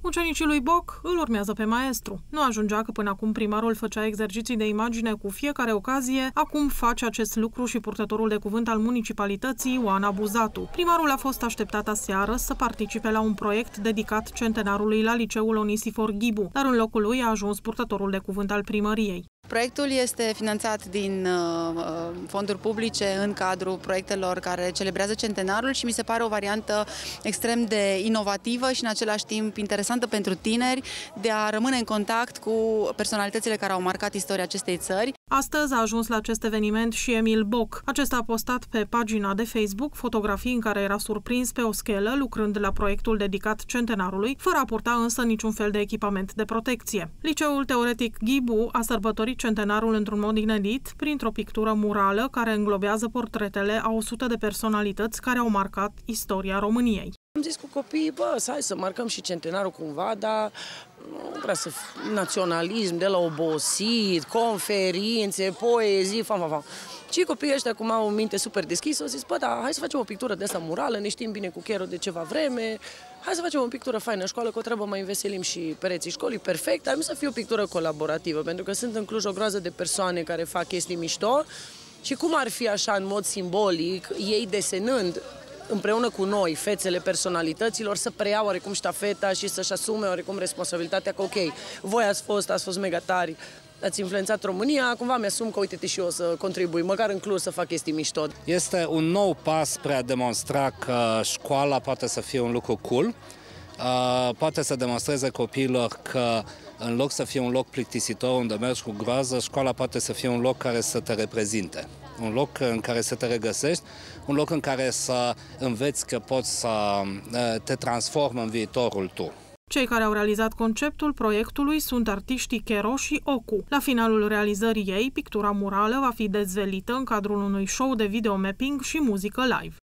Ucenicii lui Boc îl urmează pe maestru. Nu ajungea că până acum primarul făcea exerciții de imagine cu fiecare ocazie, acum face acest lucru și purtătorul de cuvânt al municipalității, Oana Buzatu. Primarul a fost așteptat aseară să participe la un proiect dedicat centenarului la liceul Onisifor Ghibu, dar în locul lui a ajuns purtătorul de cuvânt al primăriei. Proiectul este finanțat din fonduri publice în cadrul proiectelor care celebrează centenarul și mi se pare o variantă extrem de inovativă și în același timp interesantă pentru tineri de a rămâne în contact cu personalitățile care au marcat istoria acestei țări. Astăzi a ajuns la acest eveniment și Emil Boc. Acesta a postat pe pagina de Facebook fotografii în care era surprins pe o schelă lucrând la proiectul dedicat centenarului, fără a purta însă niciun fel de echipament de protecție. Liceul Teoretic Ghibu a sărbătorit centenarul într-un mod inedit, printr-o pictură murală care înglobează portretele a 100 de personalități care au marcat istoria României. Am zis cu copiii, hai să marcăm și centenarul cumva, dar nu vrea să naționalism de la obosit, conferințe, poezii, Și copiii ăștia, cum au o minte super deschisă, au zis, hai să facem o pictură de asta murală, ne știm bine cu Chero de ceva vreme, hai să facem o pictură faină în școală, că o treabă mai înveselim și pereții școlii, perfect, dar nu să fie o pictură colaborativă, pentru că sunt în Cluj o groază de persoane care fac chestii mișto și cum ar fi așa, în mod simbolic, ei desenând împreună cu noi, fețele personalităților, să preia oarecum ștafeta și să-și asume oarecum responsabilitatea că, ok, voi ați fost mega tari, ați influențat România, cumva mi-asum că, uite-te, și eu să contribui, măcar în Cluj să fac chestii mișto. Este un nou pas spre a demonstra că școala poate să fie un lucru cool, poate să demonstreze copiilor că în loc să fie un loc plictisitor unde mergi cu groază, școala poate să fie un loc care să te reprezinte, un loc în care să te regăsești, un loc în care să înveți că poți să te transformi în viitorul tu. Cei care au realizat conceptul proiectului sunt artiștii Chero și Ocu. La finalul realizării ei, pictura murală va fi dezvelită în cadrul unui show de videomapping și muzică live.